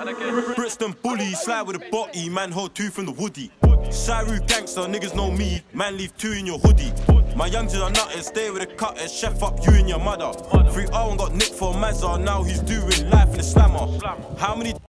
Brixton bully, slide with a body, man hold 2 from the woody. Saru gangster, niggas know me, man leave 2 in your hoodie. My youngsters are nutters, stay with the cutters, chef up you and your mother. 3 and got nicked for Mazza, now he's doing life in the slammer. How many